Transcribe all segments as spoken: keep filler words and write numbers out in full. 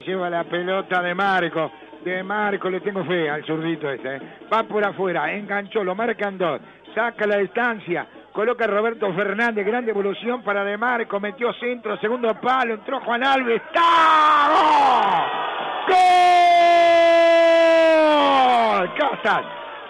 Lleva la pelota de Marco, de Marco, le tengo fe al zurdito ese, ¿eh? Va por afuera, enganchó, lo marcan dos, saca la distancia, coloca a Roberto Fernández, gran devolución para De Marco, metió centro, segundo palo, entró Juan Alves, ¡está! ¡Gol! ¡Casas!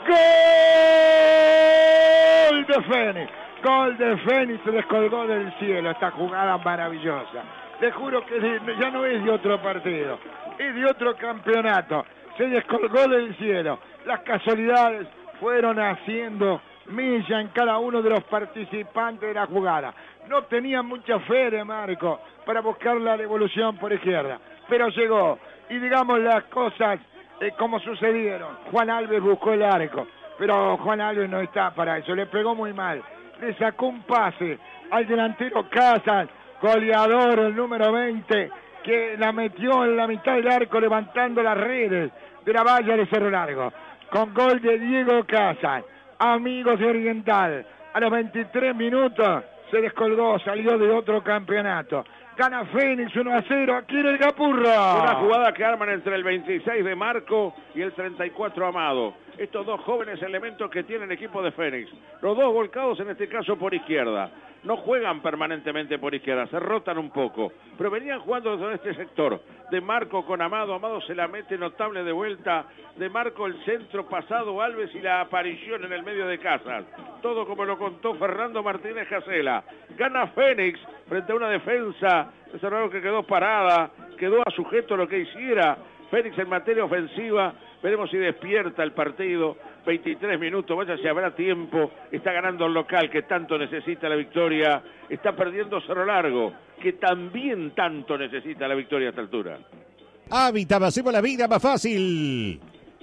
¡Gol de Fénix! Gol de Fénix, se descolgó del cielo, esta jugada maravillosa. Te juro que ya no es de otro partido, es de otro campeonato. Se descolgó del cielo. Las casualidades fueron haciendo milla en cada uno de los participantes de la jugada. No tenía mucha fe de Marco para buscar la devolución por izquierda, pero llegó. Y digamos las cosas eh, como sucedieron. Juan Alves buscó el arco, pero Juan Alves no está para eso. Le pegó muy mal. Le sacó un pase al delantero Casas, goleador, el número veinte, que la metió en la mitad del arco levantando las redes de la valla de Cerro Largo. Con gol de Diego Casas, amigos de Oriental. A los veintitrés minutos se descolgó, salió de otro campeonato. Gana Fénix uno a cero, aquí en el Capurro. Una jugada que arman entre el veintiséis de Marco y el treinta y cuatro Amado. Estos dos jóvenes elementos que tiene el equipo de Fénix. Los dos volcados en este caso por izquierda. No juegan permanentemente por izquierda, se rotan un poco. Pero venían jugando en este sector. De Marco con Amado. Amado se la mete notable de vuelta. De Marco el centro pasado Alves y la aparición en el medio de Casas. Todo como lo contó Fernando Martínez Casela. Gana Fénix frente a una defensa de Cerro Largo que quedó parada. Quedó a sujeto lo que hiciera Fénix en materia ofensiva. Veremos si despierta el partido. veintitrés minutos, vaya si habrá tiempo. Está ganando el local que tanto necesita la victoria. Está perdiendo Cerro Largo, que también tanto necesita la victoria a esta altura. Hábitat, hacemos la vida más fácil.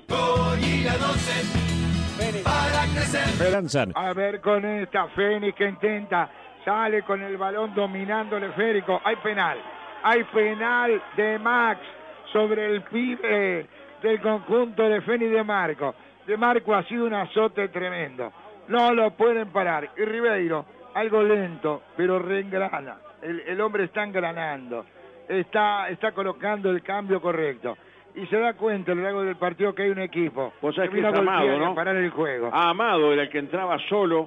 Para crecer. Lanzan. A ver con esta Fénix que intenta, sale con el balón dominándole Férico. Hay penal, hay penal de Max sobre el pibe del conjunto de Fénix de Marco. De Marco ha sido un azote tremendo. No lo pueden parar. Y Ribeiro, algo lento, pero reengrana. El, el hombre está engranando. Está, está colocando el cambio correcto. Y se da cuenta a lo largo del partido que hay un equipo. Vos sabés que que es Amado, ¿no? A parar el juego. A Amado era el que entraba solo.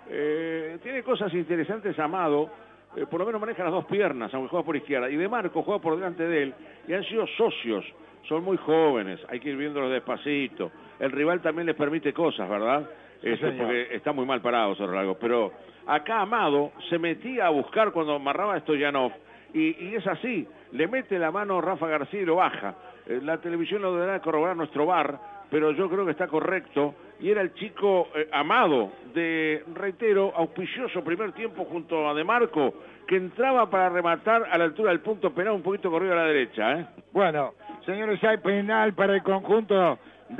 Eh, tiene cosas interesantes Amado. Eh, por lo menos maneja las dos piernas, aunque juega por izquierda. Y De Marco juega por delante de él. Y han sido socios. Son muy jóvenes, hay que ir viéndolos despacito. El rival también les permite cosas, ¿verdad? Sí, este, porque está muy mal parado Cerro Largo. Pero acá Amado se metía a buscar cuando amarraba a Stoyanov. Y, y es así, le mete la mano Rafa García y lo baja. Eh, la televisión lo deberá corroborar nuestro V A R, pero yo creo que está correcto. Y era el chico eh, Amado, de, reitero, auspicioso primer tiempo junto a De Marco, que entraba para rematar a la altura del punto penal, un poquito corrido a la derecha, ¿eh? Bueno, señores, hay penal para el conjunto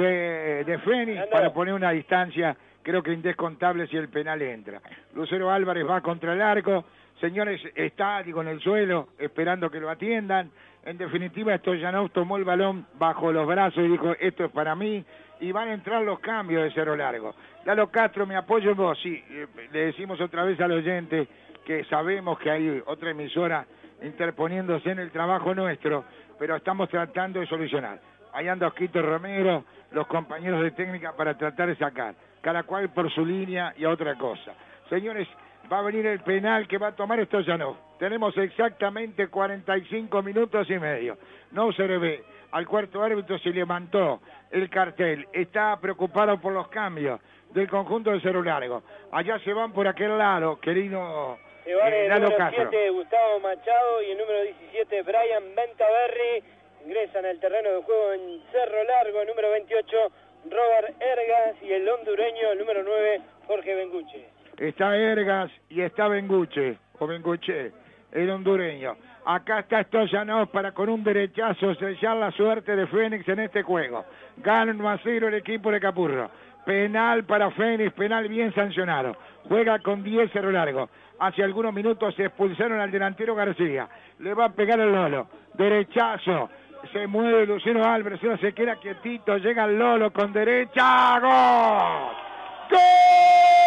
de, de Fénix para poner una distancia, creo que indescontable si el penal entra. Lucero Álvarez va contra el arco, señores, está digo, en el suelo, esperando que lo atiendan. En definitiva, Stoyanov tomó el balón bajo los brazos y dijo, esto es para mí, y van a entrar los cambios de Cerro Largo. Lalo Castro, me apoyo en vos, sí, le decimos otra vez al oyente que sabemos que hay otra emisora interponiéndose en el trabajo nuestro, pero estamos tratando de solucionar. Ahí anda Osquito Romero, los compañeros de técnica para tratar de sacar, cada cual por su línea y a otra cosa. Señores, va a venir el penal que va a tomar Stoyanov. Tenemos exactamente cuarenta y cinco minutos y medio. No se le ve. Al cuarto árbitro se levantó el cartel. Está preocupado por los cambios del conjunto de Cerro Largo. Allá se van por aquel lado, querido Se van eh, el Lalo número Castro. siete, Gustavo Machado, y el número diecisiete, Brian Ventaverri. Ingresan al terreno de juego en Cerro Largo, el número veintiocho, Robert Ergas, y el hondureño, el número nueve, Jorge Benguche. Está Ergas y está Benguche, o Benguche, el hondureño. Acá está Stoyanov para con un derechazo sellar la suerte de Fénix en este juego. Gana uno a cero el equipo de Capurro. Penal para Fénix, penal bien sancionado. Juega con diez Cerro Largo. Hace algunos minutos se expulsaron al delantero García. Le va a pegar el Lolo. Derechazo. Se mueve Luciano Álvarez, no se queda quietito. Llega el Lolo con derecha. ¡Gol!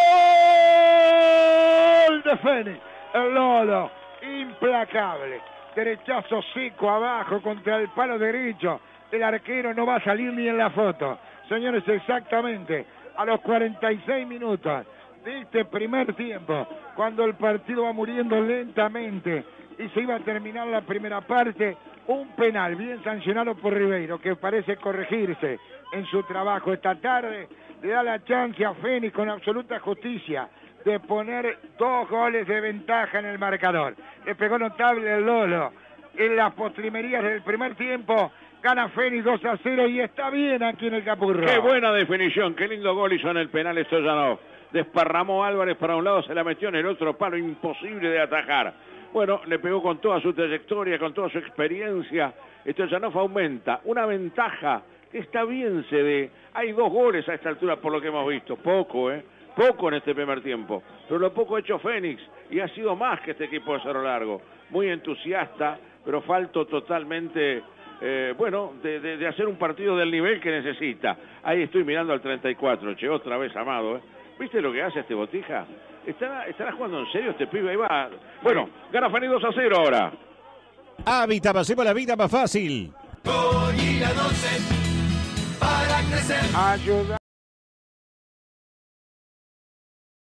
¡Gol de Fénix! El Lolo, implacable. derechazo seco abajo contra el palo derecho. El arquero no va a salir ni en la foto. Señores, exactamente a los cuarenta y seis minutos de este primer tiempo, cuando el partido va muriendo lentamente y se iba a terminar la primera parte, un penal bien sancionado por Ribeiro, que parece corregirse en su trabajo esta tarde, le da la chance a Fénix con absoluta justicia de poner dos goles de ventaja en el marcador. Le pegó notable el Lolo en las postrimerías del primer tiempo. Gana Fénix dos a cero y está bien aquí en el Capurro. Qué buena definición, qué lindo gol hizo en el penal Stoyanov. Desparramó Álvarez para un lado, se la metió en el otro palo, imposible de atajar. Bueno, le pegó con toda su trayectoria, con toda su experiencia. Stoyanov aumenta una ventaja que está bien, se ve. Hay dos goles a esta altura por lo que hemos visto. Poco, ¿eh? Poco en este primer tiempo. Pero lo poco ha hecho Fénix y ha sido más que este equipo de Cerro Largo. Muy entusiasta, pero falto totalmente... Eh, bueno, de, de, de hacer un partido del nivel que necesita. Ahí estoy mirando al treinta y cuatro, che, otra vez Amado, ¿eh? ¿Viste lo que hace este Botija? ¿Estará, estará jugando en serio este pibe? Ahí va. Bueno, gana Fénix dos a cero ahora. Hábitat, hacemos la vida más fácil. Ayuda.